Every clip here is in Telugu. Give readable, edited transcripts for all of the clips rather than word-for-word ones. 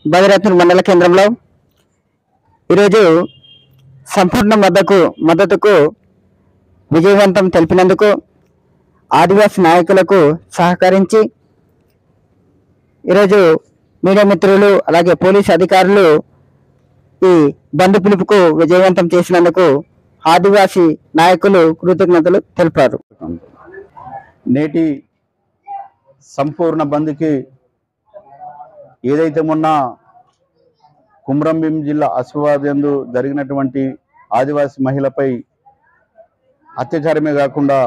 భగీరథుని మండల కేంద్రంలో ఈరోజు సంపూర్ణ మద్దతుకు విజయవంతం తెలిపినందుకు ఆదివాసీ నాయకులకు సహకరించి ఈరోజు మీడియా మిత్రులు అలాగే పోలీసు అధికారులు ఈ బంద్ పిలుపుకు విజయవంతం చేసినందుకు ఆదివాసీ నాయకులు కృతజ్ఞతలు తెలిపారు. నేటి సంపూర్ణ బంద్కి ఏదైతే మొన్న కుమ్రంభీం జిల్లా ఆసిఫాబాద్ యందు జరిగినటువంటి ఆదివాసీ మహిళపై అత్యాచారమే కాకుండా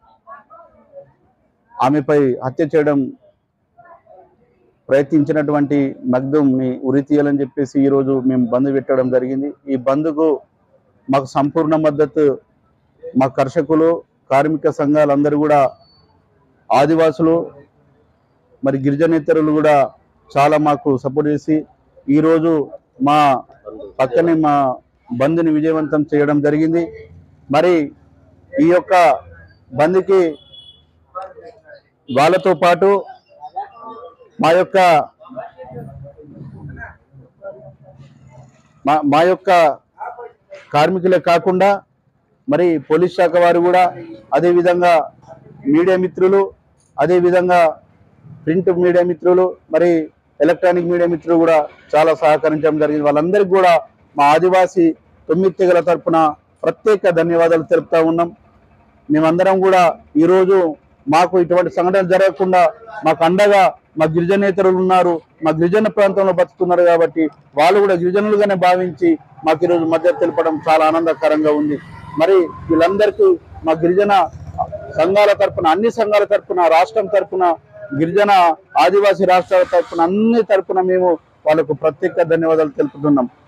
ఆమెపై హత్య చేయడం ప్రయత్నించినటువంటి మగ్దుమ్ని ఉరి తీయాలని చెప్పేసి ఈరోజు మేము బంద్ పెట్టడం జరిగింది. ఈ బంద్కు మాకు సంపూర్ణ మద్దతు మా కర్షకులు కార్మిక సంఘాలందరూ కూడా ఆదివాసులు మరి గిరిజనేతరులు కూడా చాలా మాకు సపోర్ట్ చేసి ఈరోజు మా పక్కనే మా బంద్ని విజయవంతం చేయడం జరిగింది. మరి ఈ యొక్క బంద్కి వాళ్ళతో పాటు మా యొక్క కార్మికులే కాకుండా మరి పోలీస్ శాఖ వారు కూడా, అదేవిధంగా మీడియా మిత్రులు, అదేవిధంగా ప్రింట్ మీడియా మిత్రులు, మరి ఎలక్ట్రానిక్ మీడియా మిత్రులు కూడా చాలా సహకరించడం జరిగింది. వాళ్ళందరికీ కూడా మా ఆదివాసీ 9 తెగల తరపున ప్రత్యేక ధన్యవాదాలు తెలుపుతా ఉన్నాం. మేమందరం కూడా ఈరోజు మాకు ఇటువంటి సంఘటనలు జరగకుండా మాకు అండగా మా గిరిజనేతరులు ఉన్నారు, మా గిరిజన ప్రాంతంలో బతుకుతున్నారు కాబట్టి వాళ్ళు కూడా గిరిజనులుగానే భావించి మాకు ఈరోజు మద్దతు తెలపడం చాలా ఆనందకరంగా ఉంది. మరి వీళ్ళందరికీ మా గిరిజన సంఘాల తరపున, అన్ని సంఘాల తరపున, రాష్ట్రం తరపున, గిరిజన ఆదివాసీ రాష్ట్రాల తరపున, అన్ని తరపున మేము వాళ్ళకు ప్రత్యేక ధన్యవాదాలు తెలుపుతున్నాం.